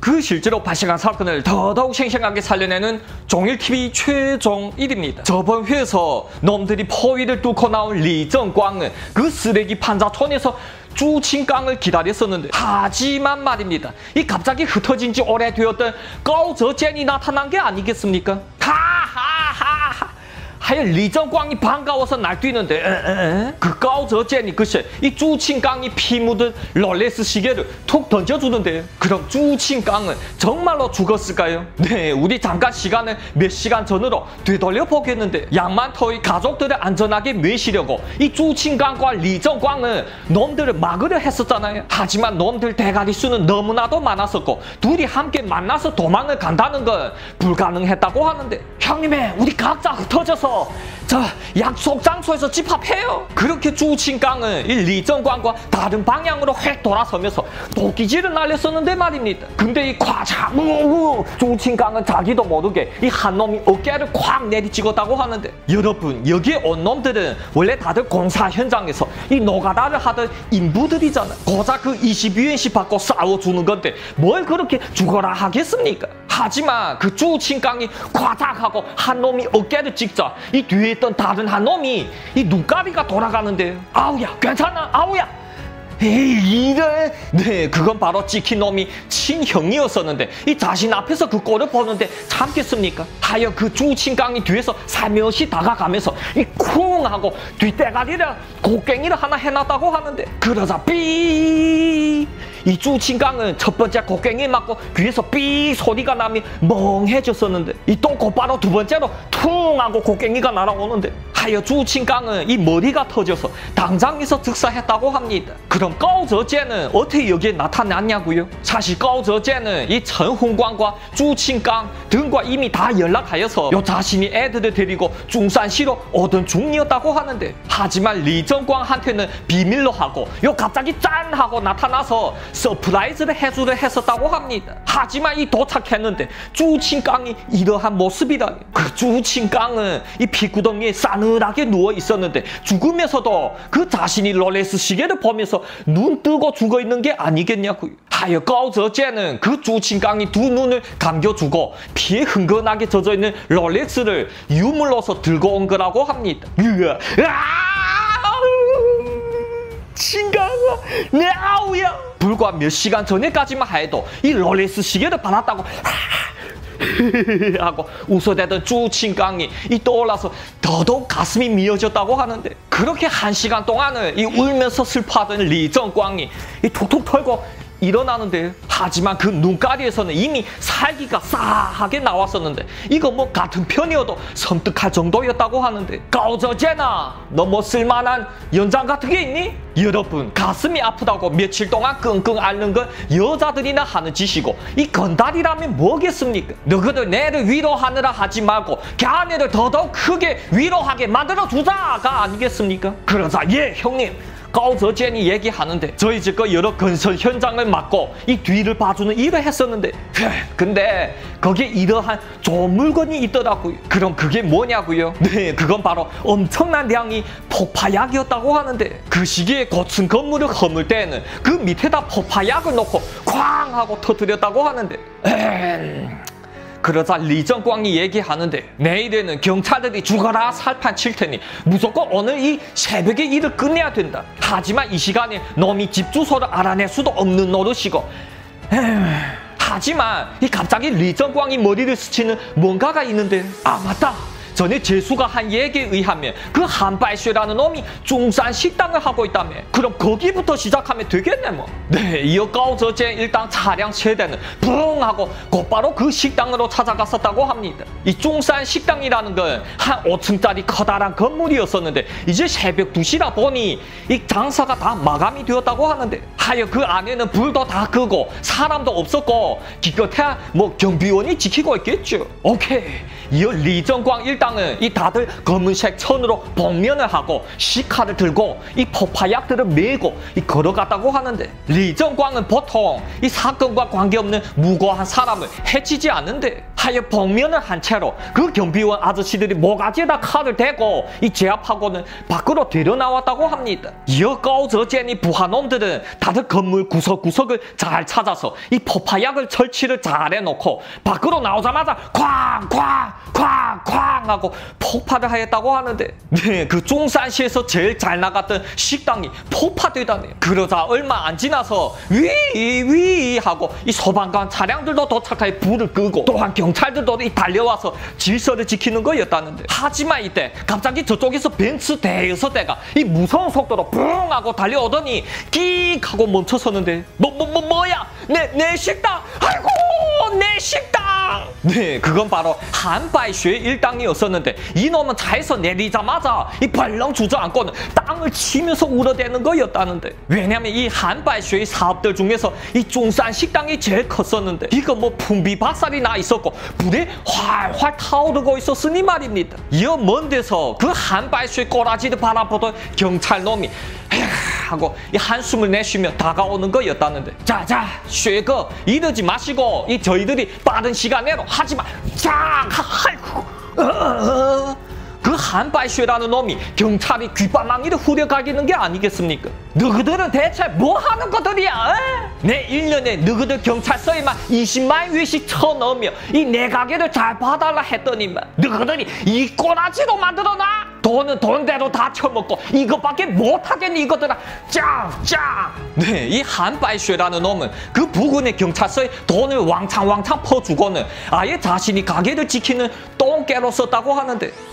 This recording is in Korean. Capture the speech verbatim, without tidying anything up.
그 실제로 발생한 사건을 더더욱 생생하게 살려내는 종일티비 최종일입니다. 저번 회에서 놈들이 포위를 뚫고 나온 리정광은 그 쓰레기 판자촌에서 쭈칭깡을 기다렸었는데, 하지만 말입니다, 이 갑자기 흩어진 지 오래되었던 까오저젠이 나타난 게 아니겠습니까? 하하하하. 하여 리정광이 반가워서 날뛰는데, 에에? 그 까오저젠이 글쎄 이 쭈칭깡이 피 묻은 롤렉스 시계를 툭 던져주는데, 그럼 쭈칭깡은 정말로 죽었을까요? 네, 우리 잠깐 시간을 몇 시간 전으로 되돌려 보겠는데, 양만터의 가족들을 안전하게 모시려고 이 쭈칭깡과 리정광은 놈들을 막으려 했었잖아요. 하지만 놈들 대가리 수는 너무나도 많았었고, 둘이 함께 만나서 도망을 간다는 건 불가능했다고 하는데, 형님의 우리 각자 흩어져서 저 약속 장소에서 집합해요. 그렇게 쭈칭깡은 이 리정광과 다른 방향으로 획 돌아서면서 도끼질을 날렸었는데 말입니다. 근데 이 과자 쭈칭깡은 자기도 모르게 이 한 놈이 어깨를 콱 내리찍었다고 하는데, 여러분 여기에 온 놈들은 원래 다들 공사 현장에서 이 노가다를 하던 인부들이잖아. 고작 그 이십이 엔씩 받고 싸워주는 건데 뭘 그렇게 죽어라 하겠습니까? 하지만 그 쭈칭깡이 과작하고 한 놈이 어깨를 찍자 이 뒤에 있던 다른 한 놈이 이 눈가리가 돌아가는데, 아우야 괜찮아 아우야. 에이 이래. 네, 그건 바로 찍힌 놈이 친형이었었는데, 이 자신 앞에서 그 꼴을 보는데 참겠습니까? 하여 그 쭈칭깡이 뒤에서 살며시 다가가면서 이 쿵 하고 뒷대가리를 곡괭이를 하나 해놨다고 하는데, 그러자 삐, 이 쭈칭깡은 첫 번째 곡괭이 맞고 귀에서 삐 소리가 나며 멍해졌었는데, 이 또 곧바로 두 번째로 퉁 하고 곡괭이가 날아오는데, 하여 쭈칭깡은 이 머리가 터져서 당장에서 즉사했다고 합니다. 그럼 까오저젠은 어떻게 여기에 나타났냐고요? 사실 까오저젠은 이陈洪광과 쭈칭깡 등과 이미 다 연락하여서 요 자신이 애들을 데리고 중산시로 오던 중이었다고 하는데, 하지만 리정광한테는 비밀로 하고 요 갑자기 짠 하고 나타나서 서프라이즈를 해주려 했었다고 합니다. 하지만 이 도착했는데 쭈칭깡이 이러한 모습이라니. 그 쭈칭깡은 이 피구덩이에 싸늘하게 누워 있었는데, 죽으면서도 그 자신이 롤렉스 시계를 보면서 눈 뜨고 죽어 있는 게 아니겠냐고요. 하여 까오저젠은 그 쭈칭깡이 두 눈을 감겨주고 피에 흥건하게 젖어있는 롤렉스를 유물로서 들고 온 거라고 합니다. 칭깡아 내 아우야. 불과 몇 시간 전에까지만 해도 이 롤렉스 시계를 받았다고 하고 웃어대던 쭈칭깡이 이 떠올라서 더더욱 가슴이 미어졌다고 하는데, 그렇게 한 시간 동안을 이 울면서 슬퍼하던 리정광이 이 툭툭 털고 일어나는데, 하지만 그 눈가리에서는 이미 살기가 싸하게 나왔었는데, 이거 뭐 같은 편이어도 섬뜩할 정도였다고 하는데, 까오저젠아 너 뭐 쓸만한 연장 같은 게 있니? 여러분 가슴이 아프다고 며칠 동안 끙끙 앓는 건 여자들이나 하는 짓이고, 이 건달이라면 뭐겠습니까? 너희들 내를 위로하느라 하지 말고 걔네를 더더욱 크게 위로하게 만들어주자가 아니겠습니까? 그러자 예 형님, 까오저젠이 얘기하는데, 저희 집과 여러 건설 현장을 맡고 이 뒤를 봐주는 일을 했었는데, 근데 거기에 이러한 좋은 물건이 있더라고요. 그럼 그게 뭐냐고요? 네, 그건 바로 엄청난 량의 폭파약이었다고 하는데, 그 시기에 고층 건물을 허물 때에는 그 밑에다 폭파약을 놓고 쾅 하고 터뜨렸다고 하는데, 에헴. 그러자 리정광이 얘기하는데, 내일에는 경찰들이 죽어라 살판 칠 테니 무조건 오늘 이 새벽에 일을 끝내야 된다. 하지만 이 시간에 놈이 집 주소를 알아낼 수도 없는 노릇이고, 에휴. 하지만 이 갑자기 리정광이 머리를 스치는 뭔가가 있는데, 아 맞다, 전에 재수가 한 얘기에 의하면 그 한발쉐라는 놈이 중산 식당을 하고 있다며. 그럼 거기부터 시작하면 되겠네 뭐. 네, 이어 까오저젠 일당 차량 세대는 붕 하고 곧바로 그 식당으로 찾아갔었다고 합니다. 이 중산 식당이라는 건 한 오 층짜리 커다란 건물이었었는데, 이제 새벽 두 시라 보니 이 장사가 다 마감이 되었다고 하는데, 하여 그 안에는 불도 다 끄고 사람도 없었고 기껏해야 뭐 경비원이 지키고 있겠죠. 오케이, 이어 리정광 일당은 이 다들 검은색 천으로 복면을 하고 시카를 들고 이 폭파약들을 메고 이 걸어갔다고 하는데, 리정광은 보통 이 사건과 관계없는 무고한 사람을 해치지 않는데, 하여 복면을 한 채 채로 그 경비원 아저씨들이 모가지에다 칼을 대고 이 제압하고는 밖으로 데려나왔다고 합니다. 이어 까오저제니 부하놈들은 다들 건물 구석구석을 잘 찾아서 이 폭파약을 설치를 잘 해놓고 밖으로 나오자마자 쾅쾅 쾅쾅 하고 폭파를 하였다고 하는데, 네, 그 중산시에서 제일 잘 나갔던 식당이 폭파되다네요. 그러자 얼마 안 지나서 위위 하고 이 소방관 차량들도 도착해 불을 끄고 또한 경찰들도 이 달려와서 질서를 지키는 거였다는데, 하지만 이때 갑자기 저쪽에서 벤츠 대여섯 대가 이 무서운 속도로 붕 하고 달려오더니 끽 하고 멈춰서는데, 뭐 뭐 뭐 뭐야 내 내 식당, 아이고 내 식당. 네, 그건 바로 한바이슈의 일당이었었는데, 이놈은 차에서 내리자마자 이 벌렁 주저앉고는 땅을 치면서 울어대는 거였다는데, 왜냐면 이 한바이슈의 사업들 중에서 이 중산 식당이 제일 컸었는데 이거 뭐 풍비박살이 나 있었고 불이 활활 타오르고 있었으니 말입니다. 이어 먼 데서 그 한바이슈의 꼬라지를 바라보던 경찰놈이 하고 이 한숨을 내쉬며 다가오는 거였다는데, 자자 쉐거 이러지 마시고 이 저희들이 빠른 시간 내로 하지마 쫙 아이고 어, 그 한바이슈라는 놈이 경찰이 귓바망이를 후려가기는 게 아니겠습니까? 너희들은 대체 뭐 하는 것들이야? 에? 내 일 년에 너희들 경찰서에만 이십만 위씩 쳐넣으며 이 내 가게를 잘 봐달라 했더니만 너희들이 이 꼬라지로 만들어놔? 돈은 돈대로 다 처먹고 이것밖에 못하겠니 이것들아. 짱짱. 네, 이 한바이슈라는 놈은 그 부근의 경찰서에 돈을 왕창왕창 퍼주고는 아예 자신이 가게를 지키는 똥개로 썼다고 하는데,